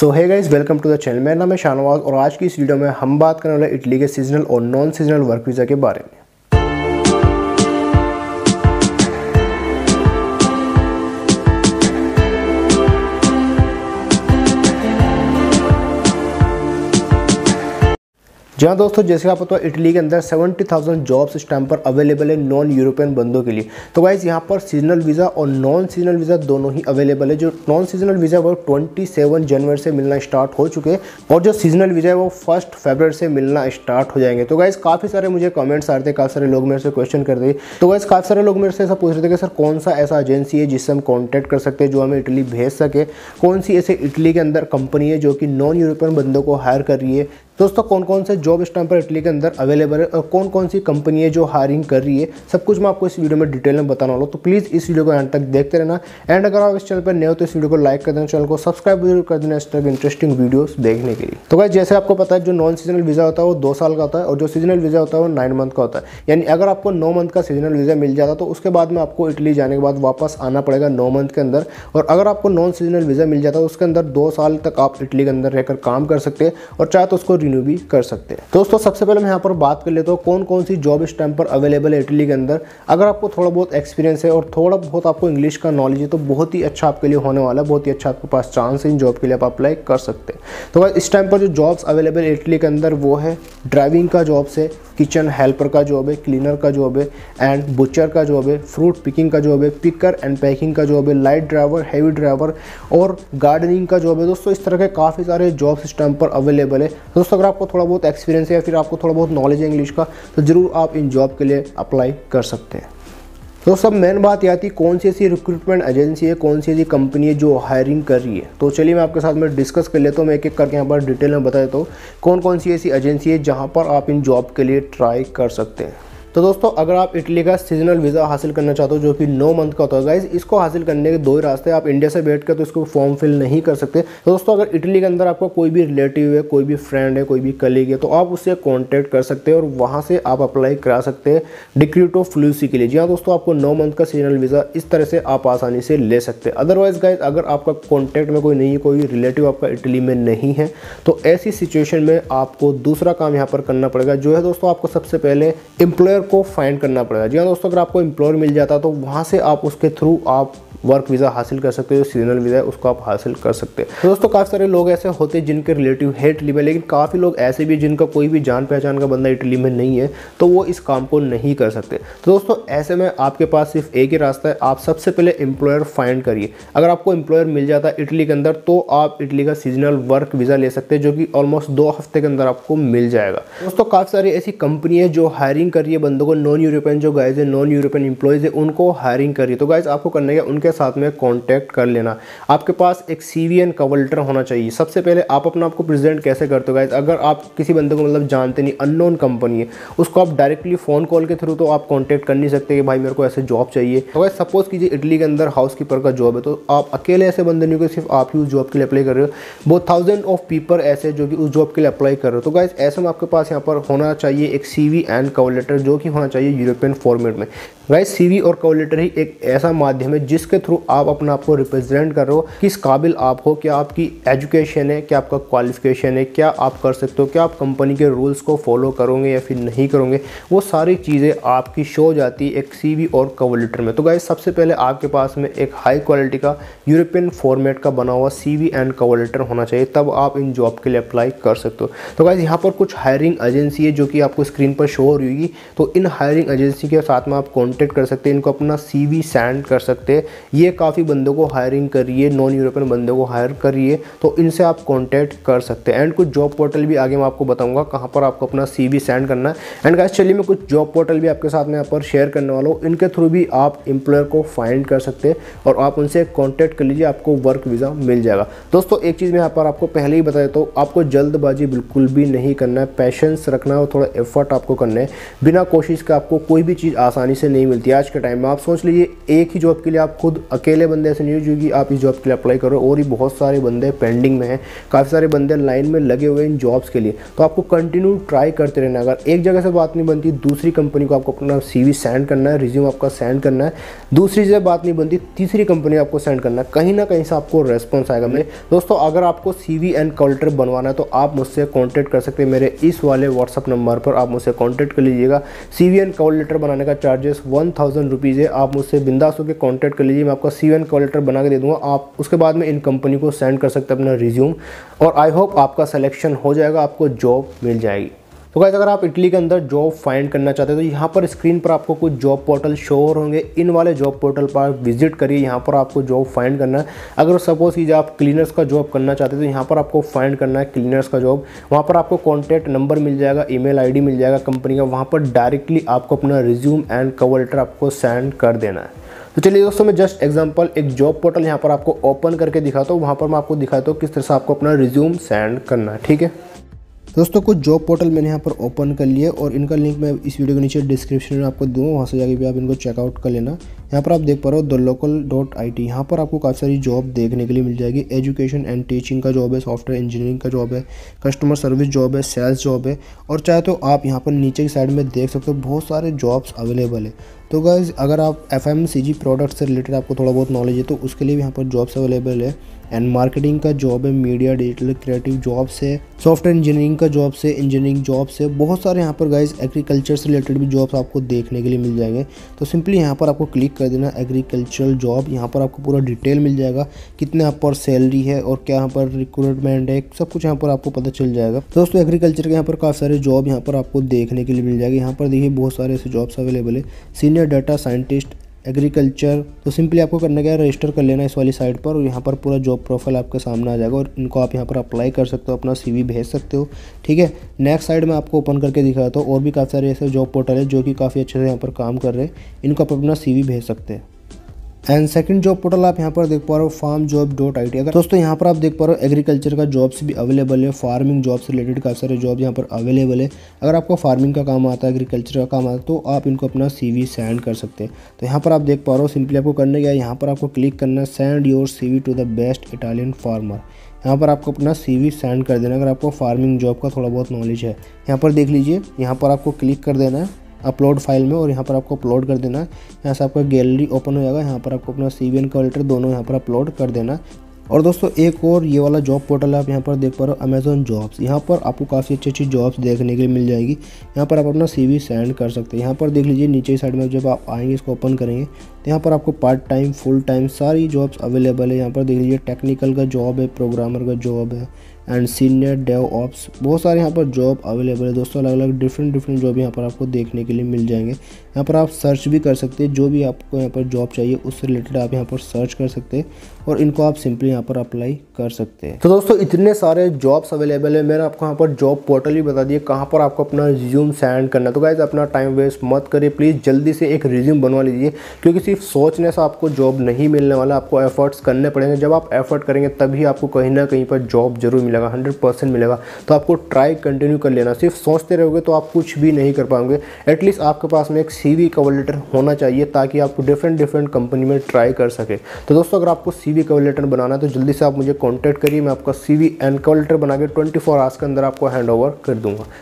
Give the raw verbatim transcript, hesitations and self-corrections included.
So hey guys, welcome to the channel. मेरा नाम है शाहनवाज और आज की इस वीडियो में हम बात करने वाले इटली के सीजनल और नॉन सीजनल वर्क वीज़ा के बारे में। जी हाँ दोस्तों, जैसे आप पता है इटली के अंदर सत्तर हज़ार जॉब्स इस टाइम पर अवेलेबल है नॉन यूरोपियन बंदों के लिए। तो गाइस यहाँ पर सीजनल वीज़ा और नॉन सीजनल वीज़ा दोनों ही अवेलेबल है। जो नॉन सीजनल वीज़ा वो सत्ताईस जनवरी से मिलना स्टार्ट हो चुके हैं और जो सीजनल वीज़ा है वो फर्स्ट फरवरी से मिलना स्टार्ट हो जाएंगे। तो गाइस काफ़ी सारे मुझे कमेंट्स आ रहे थे, काफ़ी सारे लोग मेरे से क्वेश्चन कर रहे थे। तो गाइस काफ़ी सारे लोग मेरे से ऐसा पूछ रहे थे कि सर कौन सा ऐसा एजेंसी है जिससे हम कॉन्टैक्ट कर सकते हैं जो हमें इटली भेज सके, कौन सी ऐसे इटली के अंदर कंपनी है जो कि नॉन यूरोपियन बंदों को हायर कर रही है। दोस्तों कौन कौन से जॉब इस टाइम पर इटली के अंदर अवेलेबल है और कौन कौन सी कंपनी है जो हायरिंग कर रही है, सब कुछ मैं आपको इस वीडियो में डिटेल में बताने वाला हूँ। तो प्लीज़ इस वीडियो को एंड तक देखते रहना। एंड अगर आप इस चैनल पर नए हो तो इस वीडियो को लाइक कर देना, चैनल को सब्सक्राइब जरूर कर देना इस तरह के इंटरेस्टिंग वीडियोस देखने के लिए। तो गाइस जैसे आपको पता है जो नॉन सीजनल वीज़ा होता है वो दो साल का होता है और जो सीजनल वीज़ा होता है वो नाइन मंथ का होता है। यानी अगर आपको नौ मंथ का सीजनल वीज़ा मिल जाता तो उसके बाद में आपको इटली जाने के बाद वापस आना पड़ेगा नौ मंथ के अंदर। और अगर आपको नॉन सीजनल वीज़ा मिल जाता तो उसके अंदर दो साल तक आप इटली के अंदर रहकर काम कर सकते हैं और चाहे तो उसको रिन्यू भी कर सकते हैं। दोस्तों सबसे पहले मैं यहाँ पर बात कर लेता हूँ कौन कौन सी जॉब इस टाइम पर अवेलेबल है इटली के अंदर। अगर आपको थोड़ा बहुत एक्सपीरियंस है और थोड़ा बहुत आपको इंग्लिश का नॉलेज है तो बहुत ही अच्छा आपके लिए होने वाला है, बहुत ही अच्छा आपके पास चांस है इन जॉब के लिए आप अप्लाई कर सकते हैं। तो इस टाइम पर जो जॉब्स अवेलेबल है इटली के अंदर वो है ड्राइविंग का जॉब्स है, किचन हेल्पर का जॉब है, क्लीनर का जॉब है एंड बुचर का जॉब है, फ्रूट पिकिंग का जॉब है, पिकर एंड पैकिंग का जॉब है, लाइट ड्राइवर, हेवी ड्राइवर और गार्डनिंग का जॉब है। दोस्तों इस तरह के काफ़ी सारे जॉब्स इस टाइम पर अवेलेबल है। दोस्तों अगर आपको थोड़ा बहुत एक्सपीरियंस है या फिर आपको थोड़ा बहुत नॉलेज है इंग्लिश का तो ज़रूर आप इन जॉब के लिए अप्लाई कर सकते हैं। तो सब मेन बात यह आती है कौन सी ऐसी रिक्रूटमेंट एजेंसी है, कौन सी ऐसी कंपनी है जो हायरिंग कर रही है। तो चलिए मैं आपके साथ में डिस्कस कर लेता हूँ, मैं एक एक करके यहाँ पर डिटेल में बता देता हूँ कौन कौन सी ऐसी एजेंसी है जहाँ पर आप इन जॉब के लिए ट्राई कर सकते हैं। तो दोस्तों अगर आप इटली का सीजनल वीज़ा हासिल करना चाहते हो जो कि नौ मंथ का होता है गाइस, इसको हासिल करने के दो ही रास्ते हैं। आप इंडिया से बैठ कर तो इसको फॉर्म फिल नहीं कर सकते। तो दोस्तों अगर इटली के अंदर आपका कोई भी रिलेटिव है, कोई भी फ्रेंड है, कोई भी कलीग है तो आप उससे कॉन्टैक्ट कर सकते हैं और वहाँ से आप अप्लाई करा सकते हैं डिक्रीटो फ्लूसी के लिए। जी हाँ दोस्तों, आपको नौ मंथ का सीजनल वीज़ा इस तरह से आप आसानी से ले सकते हैं। अदरवाइज गाइस अगर आपका कॉन्टैक्ट में कोई नहीं है, कोई रिलेटिव आपका इटली में नहीं है तो ऐसी सिचुएशन में आपको दूसरा काम यहाँ पर करना पड़ेगा जो है दोस्तों आपको सबसे पहले एम्प्लॉयर को फाइंड करना पड़ेगा। जी हाँ दोस्तों, अगर आपको एम्प्लॉयर मिल जाता तो वहाँ से आप उसके थ्रू आप वर्क वीज़ा हासिल कर सकते हो, जो सीजनल वीज़ा है उसको आप हासिल कर सकते हैं। तो दोस्तों काफ़ी सारे लोग ऐसे होते हैं जिनके रिलेटिव है इटली में, लेकिन काफ़ी लोग ऐसे भी जिनका कोई भी जान पहचान का बंदा इटली में नहीं है तो वो इस काम को नहीं कर सकते। तो दोस्तों ऐसे में आपके पास सिर्फ एक ही रास्ता है, आप सबसे पहले एम्प्लॉयर फाइंड करिए। अगर आपको एम्प्लॉयर मिल जाता है इटली के अंदर तो आप इटली का सीजनल वर्क वीज़ा ले सकते हैं जो कि ऑलमोस्ट दो हफ्ते के अंदर आपको मिल जाएगा। दोस्तों काफ़ी सारी ऐसी कंपनी है जो हायरिंग कर रही है बंदों को, नॉन यूरोपियन जो गाइज है, नॉन यूरोपियन एम्प्लॉयज़ है उनको हायरिंग कर रही है। तो गाइज आपको करने का उनके साथ में कॉन्टैक्ट कर लेना। आपके पास एक सीवी एंड कवर लेटर होना चाहिए। सबसे पहले आप अपना आपको प्रेजेंट कैसे करते हो गाइस, अगर आप किसी बंदे को मतलब जानते नहीं, अननोन कंपनी है, उसको आप डायरेक्टली फ़ोन कॉल के थ्रू तो आप कांटेक्ट कर नहीं सकते कि भाई मेरे को ऐसे जॉब चाहिए। तो गाइस सपोज कीजिए इटली के अंदर हाउसकीपर का जॉब है तो आप अकेले ऐसे बंदे नहीं हो कि सिर्फ आप ही उस जॉब के लिए अप्लाई कर रहे हो, बहुत थाउजेंड ऑफ पीपल ऐसे जो कि उस जॉब के लिए अप्लाई कर रहे हो। तो गाइस ऐसे में आपके पास यहाँ पर होना चाहिए एक सीवी एंड कवर लेटर जो कि होना चाहिए यूरोपियन फॉर्मेट में। गाइस सीवी और कवर लेटर ही एक ऐसा माध्यम है जिसके थ्रू आप अपना आपको रिप्रेजेंट कर रहे हो, किस काबिल आप हो, क्या आपकी एजुकेशन है, क्या आपका क्वालिफिकेशन है, क्या आप कर सकते हो, क्या आप कंपनी के रूल्स को फॉलो करोगे या फिर नहीं करोगे, वो सारी चीज़ें आपकी शो हो जाती है एक सीवी और कवर लेटर में। तो गाइस सबसे पहले आपके पास में एक हाई क्वालिटी का यूरोपियन फॉर्मेट का बना हुआ सीवी एंड कवर लेटर होना चाहिए, तब आप इन जॉब के लिए अप्लाई कर सकते हो। तो गाइस यहाँ पर कुछ हायरिंग एजेंसी है जो कि आपको स्क्रीन पर शो हो रही होगी, तो इन हायरिंग एजेंसी के साथ में आप कॉन्टेक्ट कर सकते हैं, इनको अपना सीवी सेंड कर सकते हैं। ये काफ़ी बंदों को हायरिंग कर रही है, नॉन यूरोपियन बंदों को हायर कर रही है, तो इनसे आप कांटेक्ट कर सकते हैं। एंड कुछ जॉब पोर्टल भी आगे मैं आपको बताऊंगा कहां पर आपको अपना सीवी सेंड करना है। एंड गाइस चलिए मैं कुछ जॉब पोर्टल भी आपके साथ में यहाँ पर शेयर करने वाला हूँ, इनके थ्रू भी आप एम्प्लॉयर को फाइंड कर सकते हैं और आप उनसे कॉन्टैक्ट कर लीजिए, आपको वर्क वीज़ा मिल जाएगा। दोस्तों एक चीज़ मैं यहाँ पर आपको पहले ही बता देता हूँ, आपको जल्दबाजी बिल्कुल भी नहीं करना है, पैशंस रखना है और थोड़ा एफर्ट आपको करना है। बिना कोशिश के आपको कोई भी चीज़ आसानी से नहीं मिलती। आज के टाइम में आप सोच लीजिए एक ही जॉब के लिए आप खुद खुद अकेले बंदे ऐसे नहीं हो जो कि आप इस जॉब के लिए अप्लाई करो, और ही बहुत सारे बंदे पेंडिंग में हैं, काफ़ी सारे बंदे लाइन में लगे हुए इन जॉब्स के लिए। तो आपको कंटिन्यू ट्राई करते रहना। अगर एक जगह से बात नहीं बनती, दूसरी कंपनी को आपको अपना सीवी सेंड करना है, रिज्यूम आपका सेंड करना है, दूसरी जगह बात नहीं बनती, तीसरी कंपनी आपको सेंड करना है, कहीं ना कहीं से आपको रेस्पॉन्स आएगा। मेरे दोस्तों अगर आपको सीवी एंड कवर लेटर बनवाना है तो आप मुझसे कॉन्टैक्ट कर सकते हैं, मेरे इस वाले व्हाट्सअप नंबर पर आप मुझसे कॉन्टैक्ट कर लीजिएगा। सीवी एंड कवर लेटर बनाने का चार्जेस वन थाउजेंड रुपीज़ है, आप मुझसे बिंदास होकर कॉन्टैक्ट कर लीजिए, मैं आपका सीवी एंड कवर लेटर बना के दे दूँगा। आप उसके बाद में इन कंपनी को सेंड कर सकते हैं अपना रिज्यूम, और आई होप आपका सिलेक्शन हो जाएगा, आपको जॉब मिल जाएगी। तो गाइस अगर आप इटली के अंदर जॉब फाइंड करना चाहते हैं तो यहाँ पर स्क्रीन पर आपको कुछ जॉब पोर्टल शो हो होंगे, इन वाले जॉब पोर्टल पर विजिट करिए, यहाँ पर आपको जॉब फाइंड करना है। अगर सपोज कीजिए आप क्लीनर्स का जॉब करना चाहते हैं तो यहाँ पर आपको फाइंड करना है क्लीनर्स का जॉब। वहाँ पर आपको कॉन्टैक्ट नंबर मिल जाएगा, ईमेल आईडी मिल जाएगा कंपनी का, वहाँ पर डायरेक्टली आपको अपना रिज्यूम एंड कवर लेटर आपको सेंड कर देना है। तो चलिए दोस्तों मैं जस्ट एग्जांपल एक जॉब पोर्टल यहाँ पर आपको ओपन करके दिखाता हूँ, वहाँ पर मैं आपको दिखाता हूँ किस तरह से आपको अपना रिज्यूम सेंड करना है, ठीक है। दोस्तों कुछ जॉब पोर्टल मैंने यहाँ पर ओपन कर लिए और इनका लिंक मैं इस वीडियो के नीचे डिस्क्रिप्शन में आपको दूँगा, वहाँ से जाके भी आप इनको चेकआउट कर लेना। यहाँ पर आप देख पा रहे हो the local dot I T, यहाँ पर आपको काफ़ी सारी जॉब देखने के लिए मिल जाएगी। एजुकेशन एंड टीचिंग का जॉब है, सॉफ्टवेयर इंजीनियरिंग का जॉब है, कस्टमर सर्विस जॉब है, सेल्स जॉब है, और चाहे तो आप यहाँ पर नीचे की साइड में देख सकते हो बहुत सारे जॉब्स अवेलेबल है। तो गाइस अगर आप F M C G product से रिलेटेड आपको थोड़ा बहुत नॉलेज है तो उसके लिए भी यहाँ पर जॉब्स अवेलेबल है। एंड मार्केटिंग का जॉब है, मीडिया डिजिटल क्रिएटिव जॉब से, सॉफ्टवेयर इंजीनियरिंग का जॉब से, इंजीनियरिंग जॉब से, बहुत सारे यहाँ पर गाइस एग्रीकल्चर से रिलेटेड भी जॉब्स आपको देखने के लिए मिल जाएंगे। तो सिंपली यहाँ पर आपको क्लिक कर देना एग्रीकल्चरल जॉब, यहाँ पर आपको पूरा डिटेल मिल जाएगा, कितने यहाँ पर सैलरी है और क्या यहाँ पर रिक्रूटमेंट है, सब कुछ यहाँ पर आपको पता चल जाएगा। तो दोस्तों एग्रीकल्चर के यहाँ पर काफ़ी सारे जॉब यहाँ पर आपको देखने के लिए मिल जाएगी। यहाँ पर देखिए बहुत सारे ऐसे जॉब्स अवेलेबल है, सीनियर डाटा साइंटिस्ट एग्रीकल्चर। तो सिंपली आपको करना क्या है, रजिस्टर कर लेना इस वाली साइट पर, और यहाँ पर पूरा जॉब प्रोफाइल आपके सामने आ जाएगा और इनको आप यहाँ पर अप्लाई कर सकते हो, अपना सीवी भेज सकते हो, ठीक है। नेक्स्ट साइड में आपको ओपन करके दिखाता हूँ, और भी काफ़ी सारे ऐसे जॉब पोर्टल है जो कि काफ़ी अच्छे से यहाँ पर काम कर रहे हैं, इनको आप अपना सीवी भेज सकते हैं। एंड सेकंड जॉब पोर्टल आप यहाँ पर देख पा रहे हो farm job dot I T. अगर दोस्तों यहाँ पर आप देख पा रहे हो एग्रीकल्चर का जॉब्स भी अवेलेबल है, फार्मिंग जॉब से रिलेटेड काफ़ी सारे जॉब यहाँ पर अवेलेबल है। अगर आपको फार्मिंग का काम आता है, एग्रीकल्चर का काम आता है, तो आप इनको अपना सीवी सेंड कर सकते हैं। तो यहाँ पर आप देख पा रहे हो सिंपली आपको करने क्या है, यहाँ पर आपको क्लिक करना है send your CV to the best Italian farmer. यहाँ पर आपको अपना सीवी सेंड कर देना अगर आपको फार्मिंग जॉब का थोड़ा बहुत नॉलेज है। यहाँ पर देख लीजिए, यहाँ पर आपको क्लिक कर देना है अपलोड फाइल में और यहाँ पर आपको अपलोड कर देना है। यहाँ से आपका गैलरी ओपन हो जाएगा, यहाँ पर आपको अपना सीवी एंड कवर लेटर दोनों यहाँ पर अपलोड कर देना। और दोस्तों एक और ये वाला जॉब पोर्टल आप यहाँ पर देख पा रहे हो अमेजॉन जॉब्स, यहाँ पर आपको काफ़ी अच्छी अच्छी जॉब्स देखने के लिए मिल जाएगी। यहाँ पर आप अपना सीवी सेंड कर सकते हैं। यहाँ पर देख लीजिए नीचे साइड में जब आप आएंगे इसको ओपन करेंगे तो यहाँ पर आपको पार्ट टाइम फुल टाइम सारी जॉब्स अवेलेबल है। यहाँ पर देख लीजिए टेक्निकल का जॉब है, प्रोग्रामर का जॉब है, एंड सीनियर डेव ऑप्स, बहुत सारे यहाँ पर जॉब अवेलेबल है दोस्तों। अलग अलग डिफरेंट डिफरेंट जॉब यहाँ पर आपको देखने के लिए मिल जाएंगे। यहाँ पर आप सर्च भी कर सकते हैं, जो भी आपको यहाँ पर जॉब चाहिए उससे रिलेटेड आप यहाँ पर सर्च कर सकते हैं और इनको आप सिंपली यहाँ पर अप्लाई कर सकते हैं। तो दोस्तों इतने सारे जॉब्स अवेलेबल है, मैंने आपको यहाँ पर जॉब पोर्टल ही बता दिए कहाँ पर आपको अपना रिज्यूम सेंड करना है। तो गाइस अपना टाइम वेस्ट मत करिए, प्लीज़ जल्दी से एक रिज्यूम बनवा लीजिए, क्योंकि सिर्फ सोचने से आपको जॉब नहीं मिलने वाला, आपको एफर्ट्स करने पड़ेंगे। जब आप एफर्ट करेंगे तभी आपको कहीं ना कहीं पर जॉब जरूर मिलेगा, हंड्रेड परसेंट मिलेगा। तो आपको ट्राई कंटिन्यू कर लेना, सिर्फ सोचते रहोगे तो आप कुछ भी नहीं कर पाओगे। एटलीस्ट आपके पास में एक सीवी कवर लेटर होना चाहिए ताकि आपको डिफरेंट डिफरेंट कंपनी में ट्राई कर सके। तो दोस्तों अगर आपको सीवी कवर लेटर बनाना है तो जल्दी से आप मुझे कॉन्टैक्ट करिए, मैं आपका सीवी एंड कवर लेटर बना के ट्वेंटी फोर आवर्स के अंदर आपको हैंड ओवर कर दूंगा।